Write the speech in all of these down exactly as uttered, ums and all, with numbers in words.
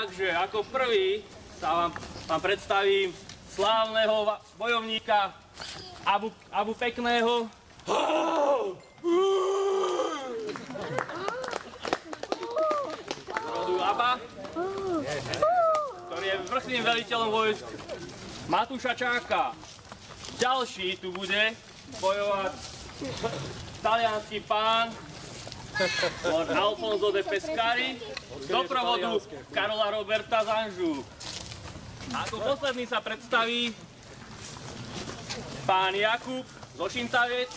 Takže ako prvý sa vám, vám predstavím slávneho bojovníka Abu, Abu Pekného. Rodu Aba, ktorý je vrchným veliteľom vojsk. Matúša Čáka. Ďalší tu bude bojovať taliansky pán Lord Alfonso de Pescari z doprovodu Karola Roberta z Anžou. A ako posledný sa predstaví pán Jakub Zošintavec,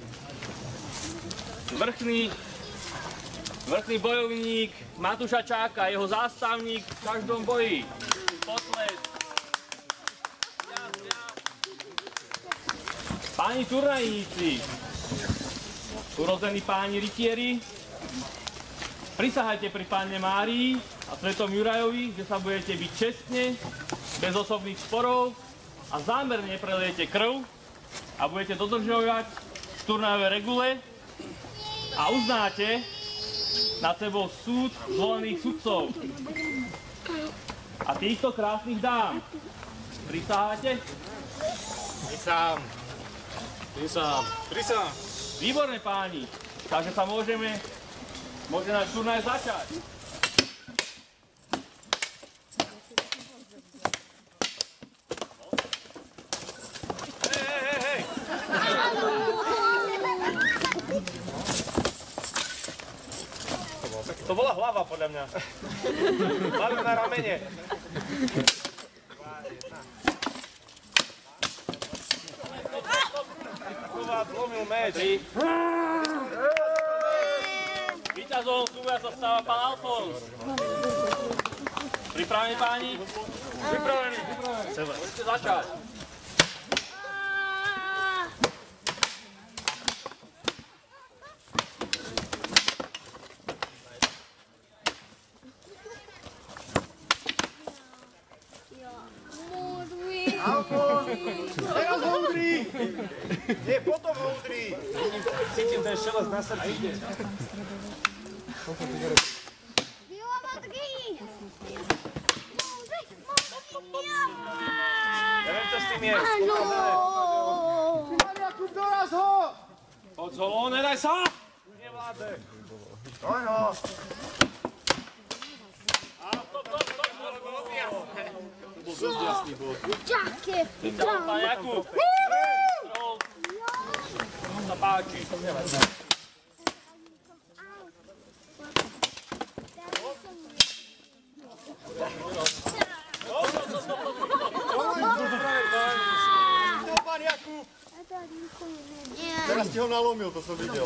vrchný, vrchný bojovník Matúša Čáka, jeho zástavník v každom boji. Potles. Páni turnajníci, urození páni rytieri, prisahajte pri Panne Márii a Svetom Jurajovi, že sa budete byť čestne, bez osobných sporov a zámerne preliete krv a budete dodržovať turnajové regule a uznáte nad sebou súd zvolených sudcov. A týchto krásnych dám prisaháte? Prisahám. Prisahám. Prisahám. Výborné páni, takže sa môžeme, môže náš turnaj začať. Hej, hej, hej, hej. To bola hlava podľa mňa. Hlavu na ramene. Zlomil meč. Víťazom súboja sa stáva pán Alfons. Pripravení páni? Pripravení. Môžete začať. Teraz ho udrí! Nie, potom ho udrí! Cítim ten šelest na srdci. Neviem, čo s tým je. Mariaku, doraz ho! Poď ho, nedaj sa! Už nevláde. Doj ho! Ďakujem. Víťazom pán Jakub. Sa páči. Pán Jakub! Teraz ti ho nalomil, to som videl.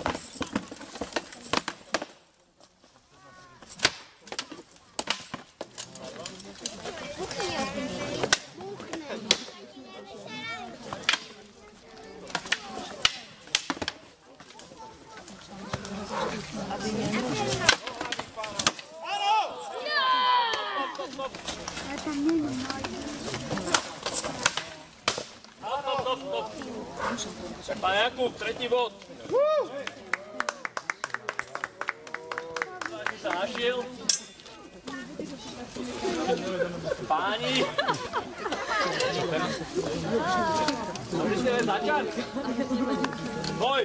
Pán Jakub, tretí bod. Páni sa našiel. Páni. Môžete len začať. Boj.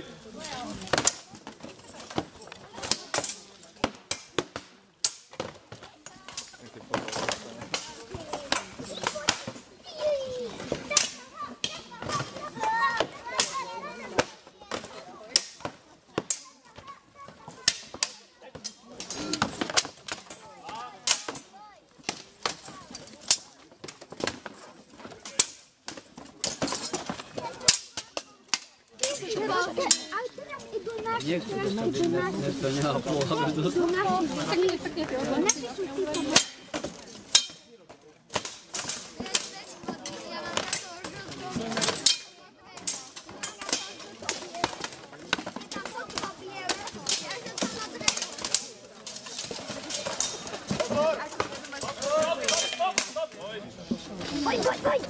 Niekto to nemá polohu dosť. Boj, boj, boj!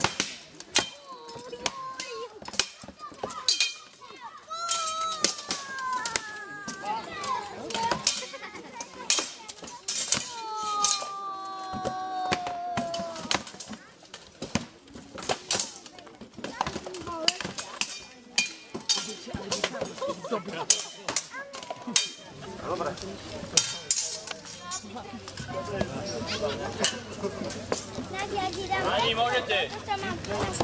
Dobre. Nadia, ti dám. Ani, môžete. To sa mám.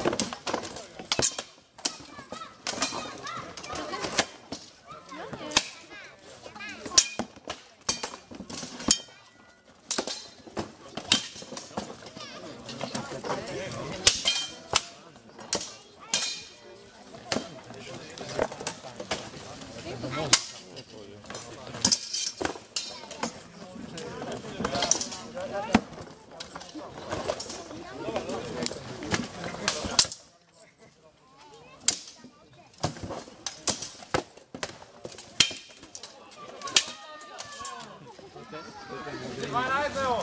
Dva na jedného.